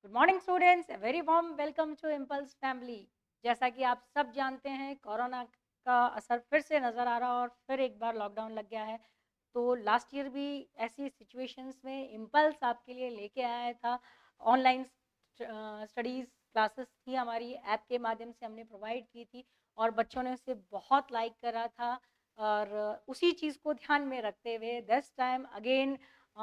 Good morning students, very warm welcome to Impulse family. जैसा कि आप सब जानते हैं, कोरोना का असर फिर से नज़र आ रहा है और फिर एक बार लॉकडाउन लग गया है। तो लास्ट ईयर भी ऐसी सिचुएशंस में इम्पल्स आपके लिए लेके आया था। ऑनलाइन स्टडीज़ क्लासेस थी, हमारी ऐप के माध्यम से हमने प्रोवाइड की थी और बच्चों ने उसे बहुत लाइक करा था। और उसी चीज़ को ध्यान में रखते हुए this time again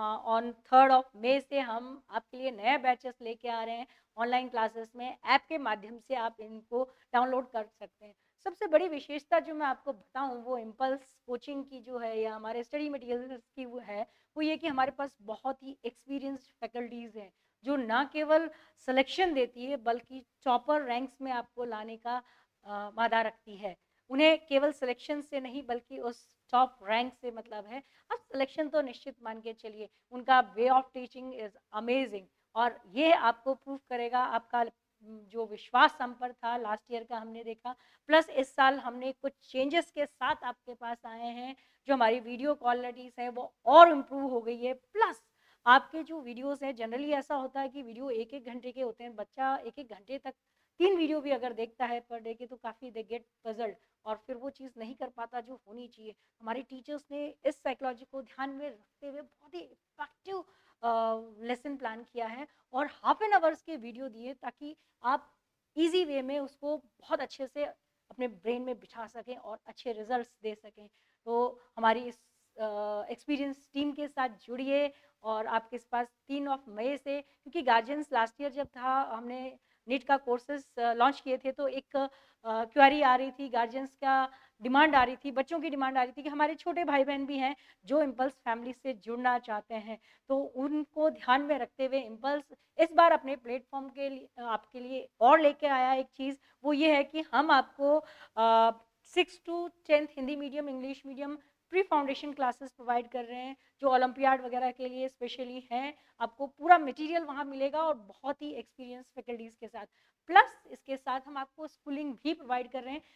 on 3rd of May से हम आपके लिए नए बैचेस लेके आ रहे हैं ऑनलाइन क्लासेस में। ऐप के माध्यम से आप इनको डाउनलोड कर सकते हैं। सबसे बड़ी विशेषता जो मैं आपको बताऊं वो इम्पल्स कोचिंग की जो है या हमारे स्टडी मटेरियल्स की वो ये कि हमारे पास बहुत ही एक्सपीरियंस्ड फैकल्टीज़ हैं जो ना केवल सिलेक्शन देती है बल्कि टॉपर रैंक्स में आपको लाने का वादा रखती है। उन्हें केवल सिलेक्शन से नहीं बल्कि उस टॉप रैंक से मतलब है। अब सिलेक्शन तो निश्चित मान के चलिए, उनका way of teaching is amazing और ये आपको प्रूव करेगा आपका जो विश्वास हम पर था लास्ट ईयर का हमने देखा। प्लस इस साल हमने कुछ चेंजेस के साथ आपके पास आए हैं। जो हमारी वीडियो क्वालिटीज़ है वो और इम्प्रूव हो गई है। प्लस आपके जो वीडियोस हैं, जनरली ऐसा होता है कि वीडियो एक एक घंटे के होते हैं, बच्चा एक एक घंटे तक 3 वीडियो भी अगर देखता है पर डे के तो काफ़ी दे गेट पजल्ड और फिर वो चीज़ नहीं कर पाता जो होनी चाहिए। हमारे टीचर्स ने इस साइकोलॉजी को ध्यान में रखते हुए बहुत ही इफेक्टिव लेसन प्लान किया है और हाफ एन आवर्स के वीडियो दिए ताकि आप इजी वे में उसको बहुत अच्छे से अपने ब्रेन में बिठा सकें और अच्छे रिजल्ट्स दे सकें। तो हमारी इस एक्सपीरियंस टीम के साथ जुड़िए और आपके पास 3 मई से, क्योंकि गार्जियंस लास्ट ईयर जब था हमने नीट का कोर्सेज लॉन्च किए थे तो एक क्वेरी आ रही थी, गार्जियंस का डिमांड आ रही थी, बच्चों की डिमांड आ रही थी कि हमारे छोटे भाई बहन भी हैं जो इम्पल्स फैमिली से जुड़ना चाहते हैं। तो उनको ध्यान में रखते हुए इम्पल्स इस बार अपने प्लेटफॉर्म के लिए आपके लिए और लेके आया एक चीज़, वो ये है कि हम आपको 6 to 10 Hindi medium, English medium pre foundation classes provide कर रहे हैं जो ओलंपियाड वगैरह के लिए स्पेशली हैं। आपको पूरा मटेरियल वहाँ मिलेगा और बहुत ही एक्सपीरियंस फैकल्टीज़ के साथ। प्लस इसके साथ हम आपको स्कूलिंग भी प्रोवाइड कर रहे हैं,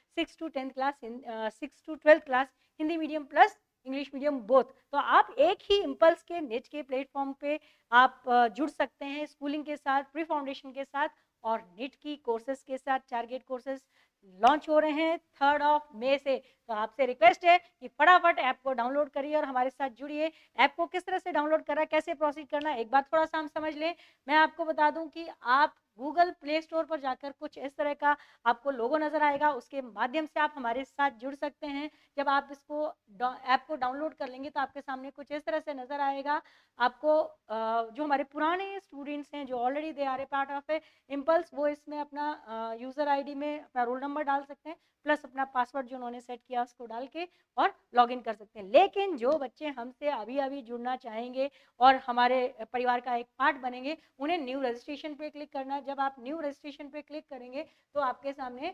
6 to 12 class Hindi medium plus English medium both. तो आप एक ही इम्पल्स के नेट के प्लेटफॉर्म पे आप जुड़ सकते हैं स्कूलिंग के साथ, प्री फाउंडेशन के साथ और नीट की कोर्सेज के साथ। टारगेट कोर्सेज लॉन्च हो रहे हैं 3rd ऑफ मई से। तो आपसे रिक्वेस्ट है कि फटाफट ऐप को डाउनलोड करिए और हमारे साथ जुड़िए। ऐप को किस तरह से डाउनलोड करना है, कैसे प्रोसीड करना है, एक बार थोड़ा सा हम समझ लें। मैं आपको बता दूं कि आप गूगल प्ले स्टोर पर जाकर कुछ इस तरह का आपको लोगो नजर आएगा, उसके माध्यम से आप हमारे साथ जुड़ सकते हैं। जब आप इसको ऐप को डाउनलोड कर लेंगे तो आपके सामने कुछ इस तरह से नजर आएगा। आपको जो हमारे पुराने स्टूडेंट्स हैं जो already they are a part of a Impulse, वो इसमें अपना यूजर आईडी में अपना रोल नंबर डाल सकते हैं प्लस अपना पासवर्ड जो उन्होंने सेट किया उसको डाल के और लॉगिन कर सकते हैं। लेकिन जो बच्चे हमसे अभी अभी जुड़ना चाहेंगे और हमारे परिवार का एक पार्ट बनेंगे, उन्हें न्यू रजिस्ट्रेशन पे क्लिक करना है। जब आप न्यू रजिस्ट्रेशन पे क्लिक करेंगे तो आपके सामने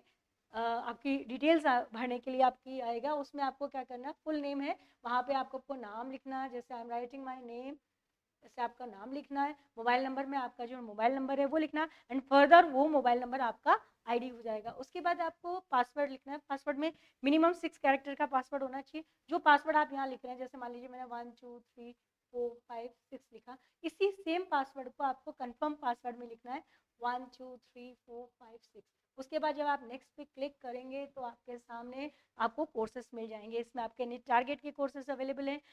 आपकी डिटेल्स भरने के लिए आपकी आएगा। उसमें आपको क्या करना है, फुल नेम है, वहाँ पे आपको नाम लिखना है, जैसे I am writing my name, जैसे आपका नाम लिखना है। मोबाइल नंबर में आपका जो मोबाइल नंबर है वो लिखना एंड फर्दर वो मोबाइल नंबर आपका आईडी हो जाएगा। उसके बाद आपको पासवर्ड लिखना है। पासवर्ड में मिनिमम 6 कैरेक्टर का पासवर्ड होना चाहिए। जो पासवर्ड आप यहाँ लिख रहे हैं, जैसे मान लीजिए मैंने 1 2 3 4 5 6 लिखा, इसी सेम पासवर्ड को आपको कंफर्म पासवर्ड में लिखना है 1 2 3 4 5 6। उसके बाद जब आप नेक्स्ट पे क्लिक करेंगे तो आपके सामने आपको कोर्सेज मिल जाएंगे। इसमें आपके नीट टारगेट के कोर्सेज अवेलेबल हैं,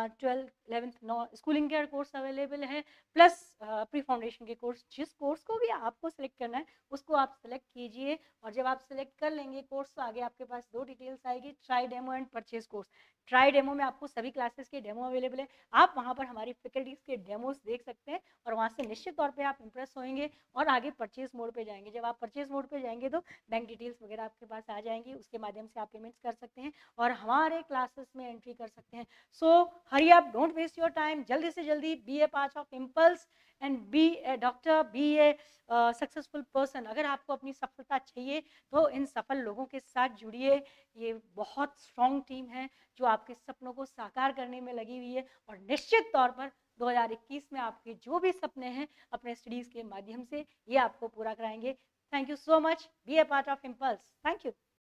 12th 11th schooling care course available है, प्लस प्री फाउंडेशन के कोर्स। जिस कोर्स को भी आपको सिलेक्ट करना है उसको आप सिलेक्ट कीजिए और जब आप सिलेक्ट कर लेंगे कोर्स तो आगे आपके पास 2 डिटेल्स आएगी, try demo and purchase course. Try demo में आपको सभी क्लासेस के डेमो अवेलेबल है। आप वहाँ पर हमारी फैकल्टीज के डेमोज देख सकते हैं और वहाँ से निश्चित तौर पर आप इंप्रेस होंगे और आगे परचेज मोड पे जाएंगे। जब आप परचेज मोड पे जाएंगे तो बैंक डिटेल्स वगैरह आपके पास आ जाएंगी, उसके माध्यम से आप पेमेंट्स कर सकते हैं और हमारे क्लासेस में एंट्री कर सकते हैं। So hurry up, don't waste your time, जल्दी से जल्दी be a part of Impulse and be a doctor, be a successful person. अगर आपको अपनी सफलता चाहिए तो इन सफल लोगों के साथ जुड़िए। ये बहुत स्ट्रॉन्ग टीम है जो आपके सपनों को साकार करने में लगी हुई है और निश्चित तौर पर 2021 में आपके जो भी सपने हैं अपने स्टडीज के माध्यम से ये आपको पूरा कराएंगे। Thank you so much, be a part of Impulse. Thank you.